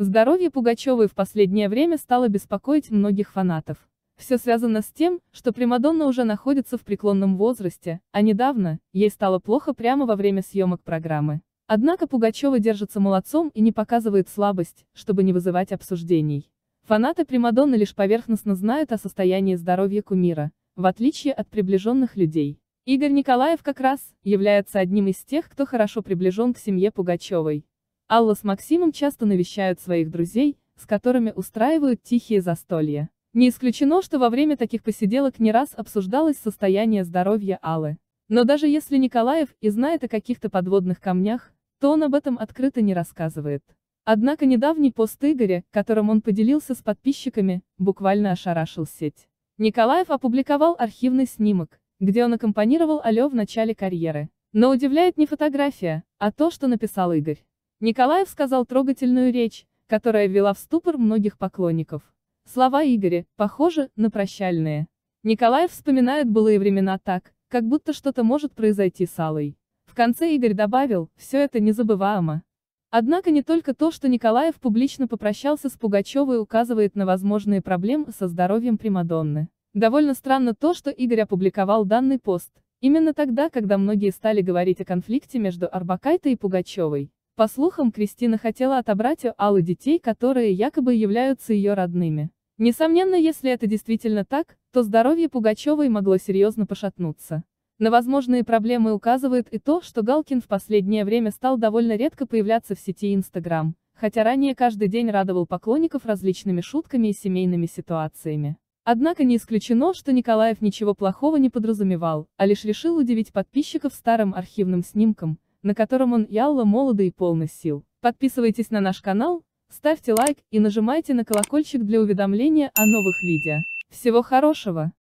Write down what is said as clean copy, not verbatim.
Здоровье Пугачевой в последнее время стало беспокоить многих фанатов. Все связано с тем, что примадонна уже находится в преклонном возрасте, а недавно ей стало плохо прямо во время съемок программы. Однако Пугачева держится молодцом и не показывает слабость, чтобы не вызывать обсуждений. Фанаты примадонны лишь поверхностно знают о состоянии здоровья кумира, в отличие от приближенных людей. Игорь Николаев как раз является одним из тех, кто хорошо приближен к семье Пугачевой. Алла с Максимом часто навещают своих друзей, с которыми устраивают тихие застолья. Не исключено, что во время таких посиделок не раз обсуждалось состояние здоровья Аллы. Но даже если Николаев и знает о каких-то подводных камнях, то он об этом открыто не рассказывает. Однако недавний пост Игоря, которым он поделился с подписчиками, буквально ошарашил сеть. Николаев опубликовал архивный снимок, где он аккомпанировал Алле в начале карьеры. Но удивляет не фотография, а то, что написал Игорь. Николаев сказал трогательную речь, которая ввела в ступор многих поклонников. Слова Игоря похожи на прощальные. Николаев вспоминает былые времена так, как будто что-то может произойти с Аллой. В конце Игорь добавил: «Все это незабываемо». Однако не только то, что Николаев публично попрощался с Пугачевой, указывает на возможные проблемы со здоровьем примадонны. Довольно странно то, что Игорь опубликовал данный пост именно тогда, когда многие стали говорить о конфликте между Орбакайте и Пугачевой. По слухам, Кристина хотела отобрать у Аллы детей, которые якобы являются ее родными. Несомненно, если это действительно так, то здоровье Пугачевой могло серьезно пошатнуться. На возможные проблемы указывает и то, что Галкин в последнее время стал довольно редко появляться в сети Instagram, хотя ранее каждый день радовал поклонников различными шутками и семейными ситуациями. Однако не исключено, что Николаев ничего плохого не подразумевал, а лишь решил удивить подписчиков старым архивным снимком, на котором он и Алла молоды и полны сил. Подписывайтесь на наш канал, ставьте лайк и нажимайте на колокольчик для уведомления о новых видео. Всего хорошего!